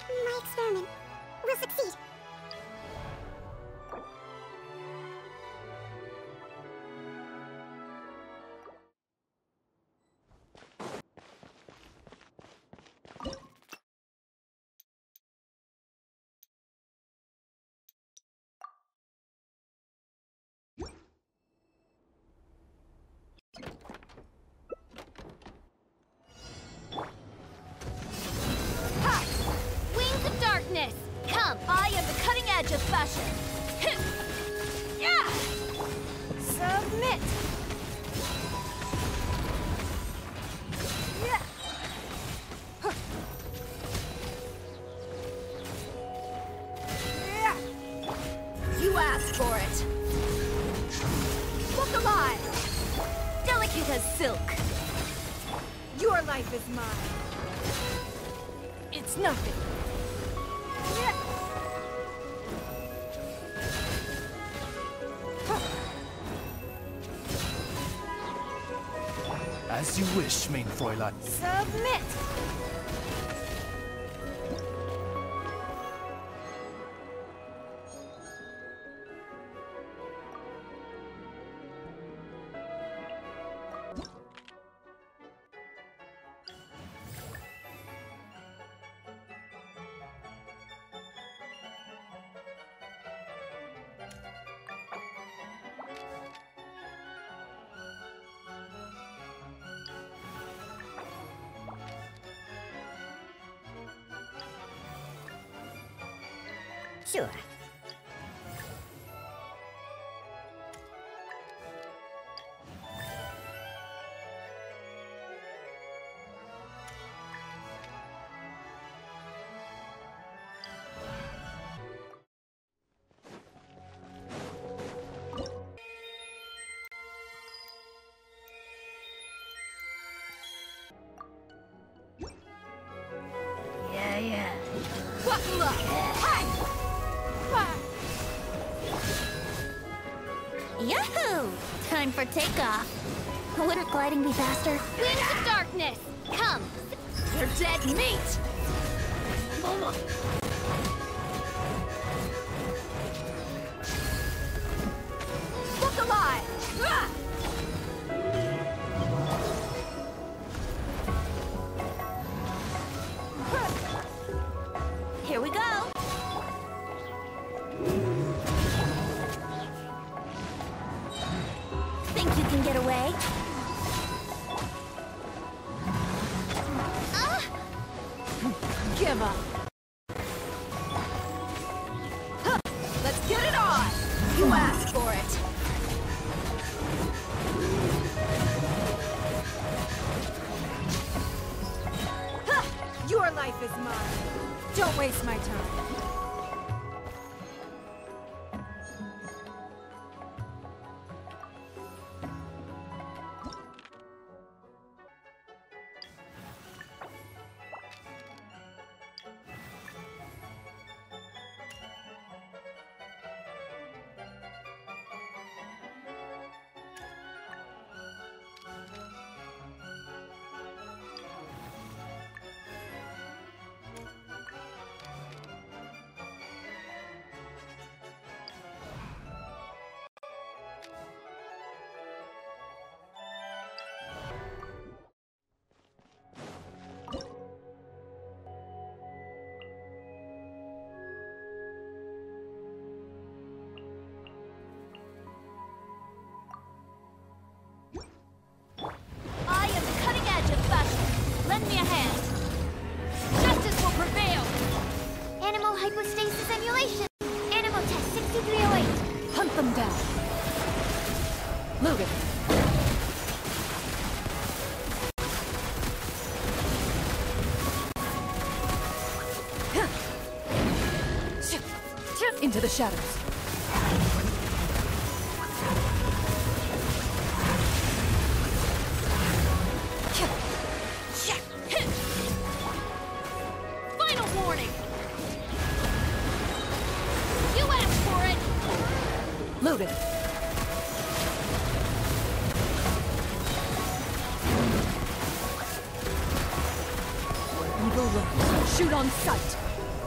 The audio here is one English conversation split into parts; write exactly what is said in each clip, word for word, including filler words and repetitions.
My experiment will succeed. Come, I am the cutting edge of fashion. Yeah! Submit! Yeah! Yeah! You asked for it. Look alive! Delicate as silk. Your life is mine. It's nothing. As you wish, mein Fräulein. Submit! Sure. Yeah, yeah. Buckle up! Hi! Yahoo! Time for takeoff. Wouldn't gliding be faster? Winds of darkness! Come! You're dead meat! Look alive! Ah! Here we go! Think you can get away? Ah! Give up! Huh. Let's get it on! You asked for it! Huh. Your life is mine! Don't waste my time! Lend me a hand. Justice will prevail. Animal hypostasis emulation. Animal test sixty-three oh eight. Hunt them down. Move it. Into the shadows. Final warning. You asked for it. Loaded. Evil looks. Shoot on sight.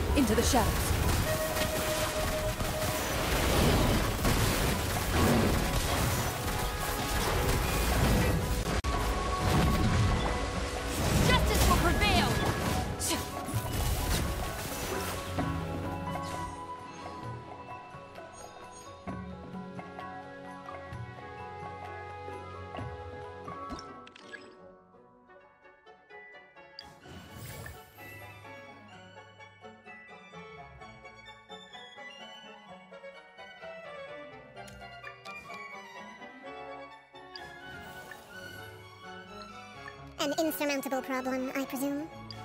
Into the shadows. Justice will prevail! An insurmountable problem, I presume.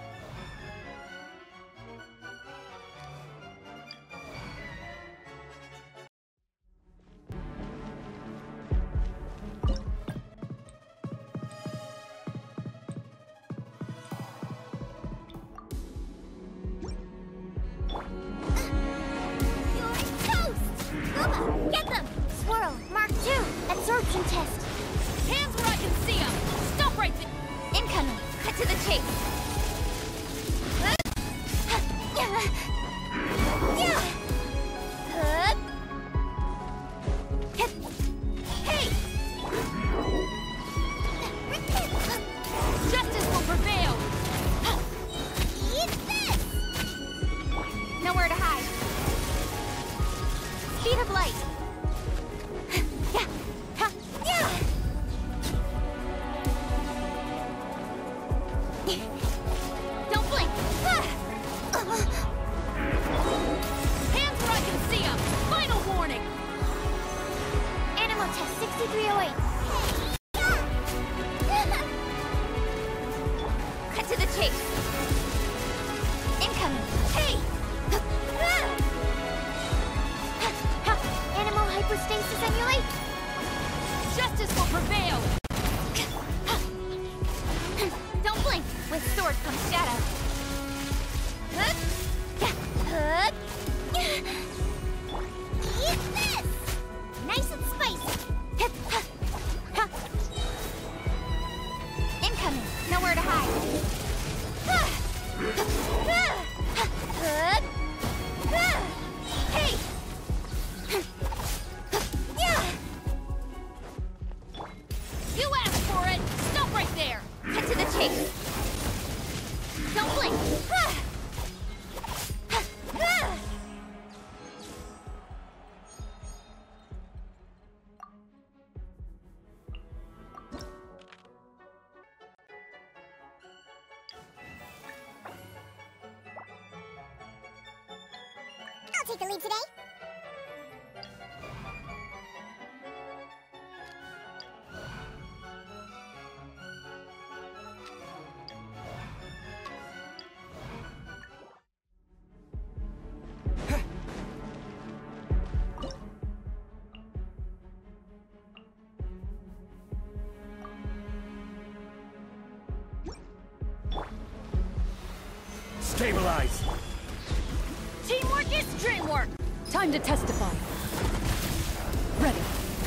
You're toast! Uma, get them! Swirl, Mark two, absorption test. Hands where I can see them! Stop right there! Incoming! Cut to the chase! Hey! Justice will prevail! Eat this! Nowhere to hide. Speed of light. Yeah. Ha. Yeah. Don't blink. Hands where I can see them. Final warning. Animal test sixty-three oh eight. Cut to the chase. Incoming. Hey! Animal hypostasis emulate. Justice will prevail! Don't blink! With sword comes shadow. Eat this! Nice and spicy! Incoming! Nowhere to hide. Hey! You asked for it! Stop right there! Cut to the chase! Don't blink! I'll take the lead today. Stabilize! Teamwork is dreamwork! Time to testify. Ready.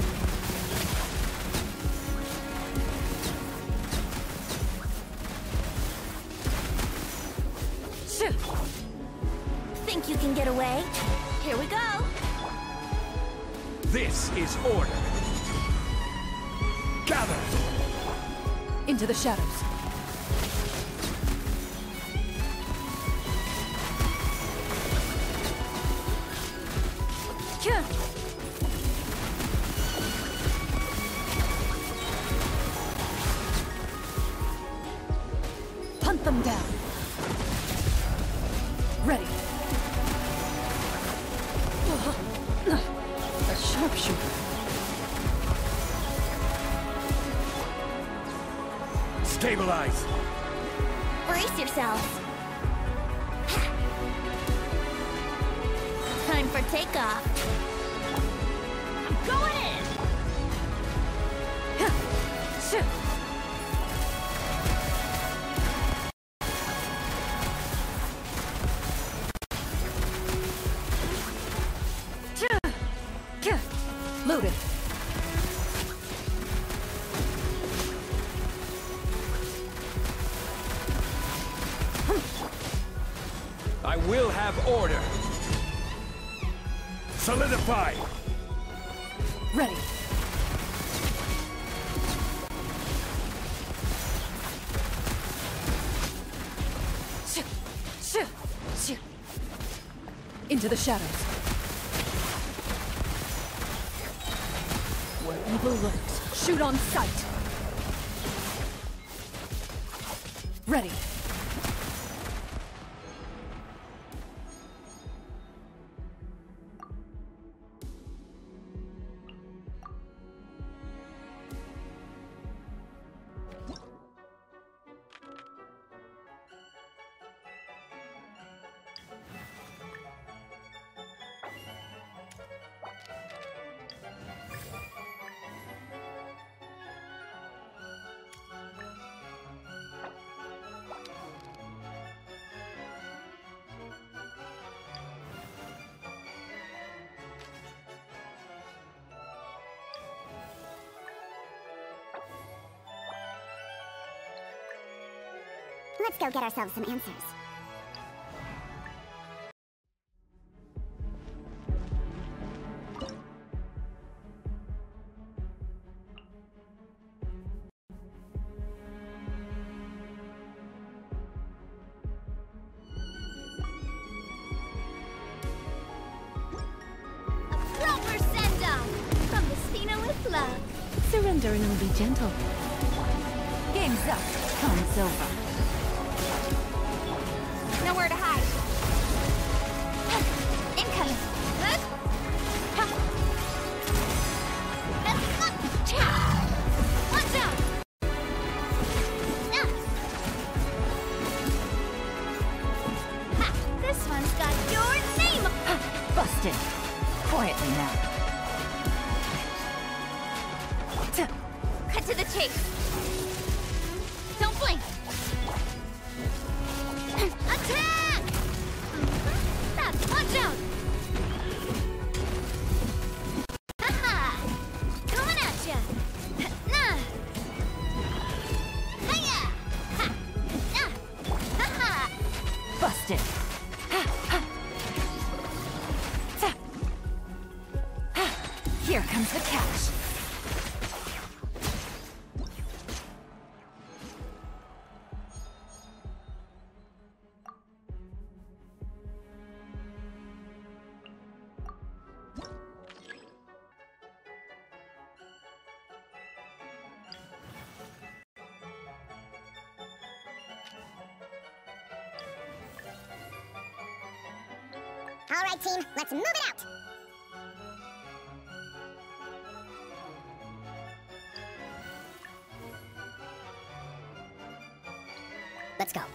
Shoo. Think you can get away? Here we go! This is order! Gather! Into the shadows. Kia. Hunt them down. Ready. A sharpshooter. Stabilize! Brace yourselves! Time for takeoff! I'm going in! Shoo. Loaded. I will have order. Solidify. Ready. Sh sh sh. Into the shadows. Where evil lurks, shoot on sight. Ready. Let's go get ourselves some answers. A proper send-off from Vestina with love. Surrender and it'll be gentle. Game's up. Come's over. Nowhere to hide. Incoming. Good. Watch out. This one's got your name. Busted. Quietly now. Cut to the chase. Don't blink. Attack! Stop! Watch out! Haha! Coming at ya! Nah! Hiya! Ha! Nah! Haha! Busted. Ha, ha. Ta. Ha. Here comes the catch. All right, team, let's move it out! Let's go.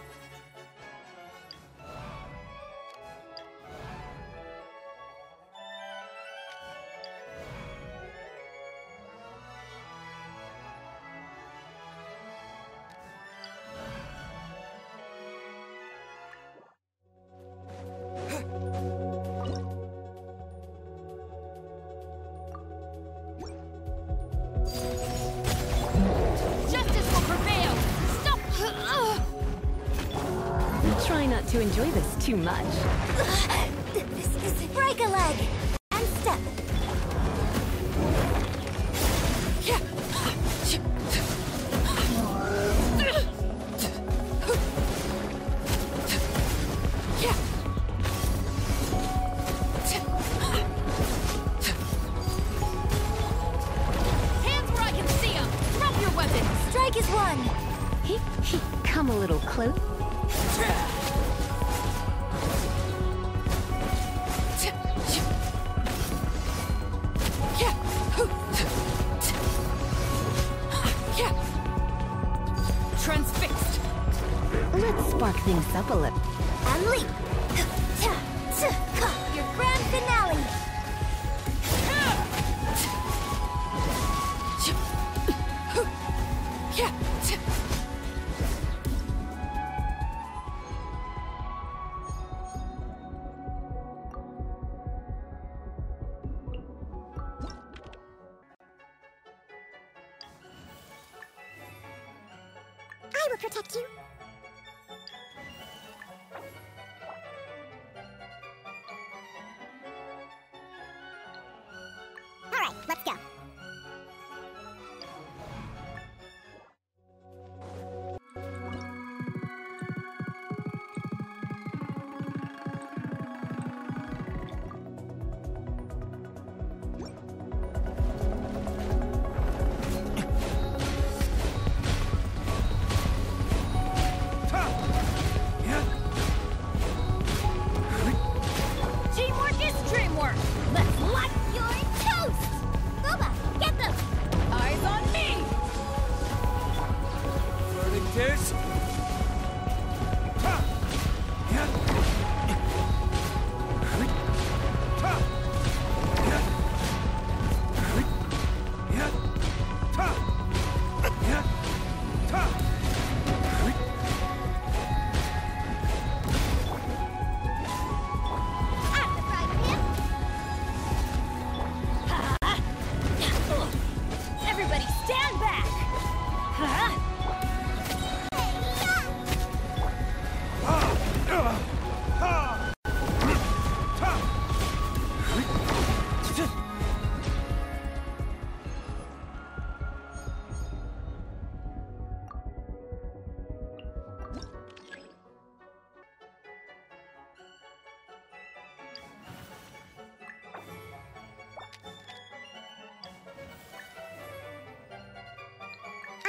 Justice will prevail! Stop! Try not to enjoy this too much. This is break a leg and step. Hands where I can see them! Drop your weapon! Strike is one. He, he, come a little close. Transfixed! Let's spark things up a little. And leap. Your grand finale. I will protect you.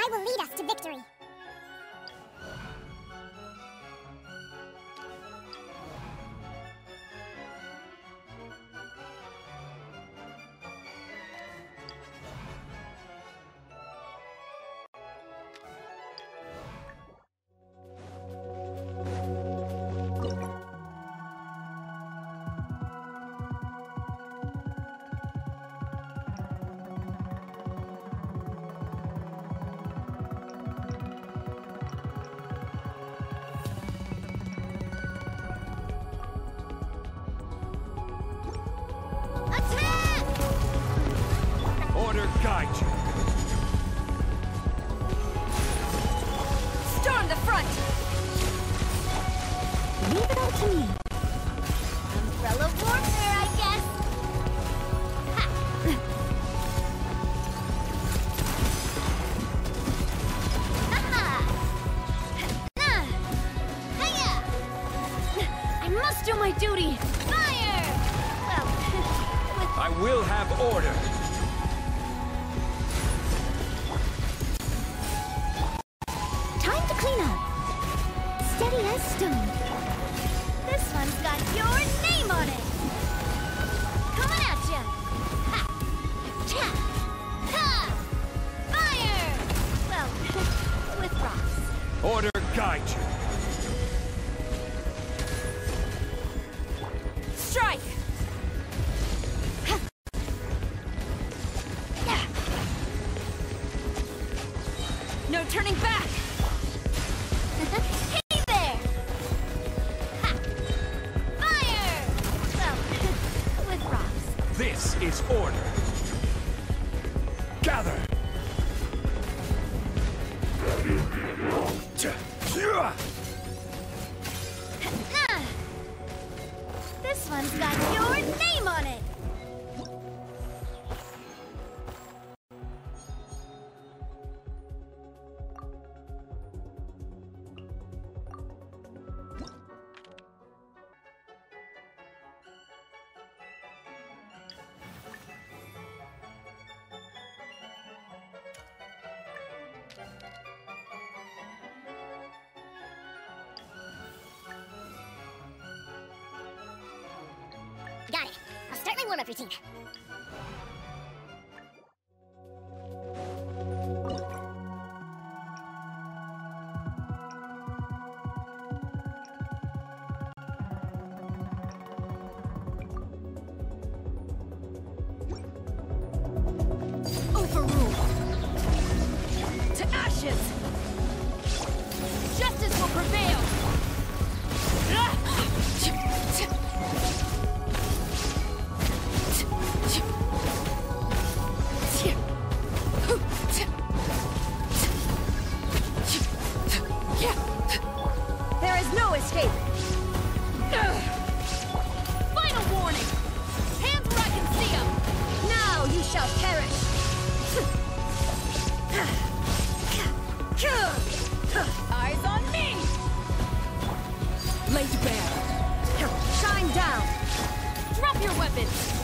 I will lead us to victory. Order guide you. Storm the front! Leave it all to me. Umbrella warfare, I guess. Ha! Ha! Hiya! I must do my duty! Fire! Well, with I will have order. Time to clean up. Steady as stone. this one's got your name on it. Coming at ya. Ha! Cha! Ha! Fire! Well, with rocks. Order guide you. Strike! No turning back! Hey there! Ha! Fire! Well, with rocks. This is order. Gather. Ah! This one's got your name on it. Got it. I'll start my warm-up routine. Overruled! To ashes! Justice will prevail! There is no escape! Final warning! Hands where I can see them! Now you shall perish! Eyes on me! Laid bare! Shine down! Drop your weapons!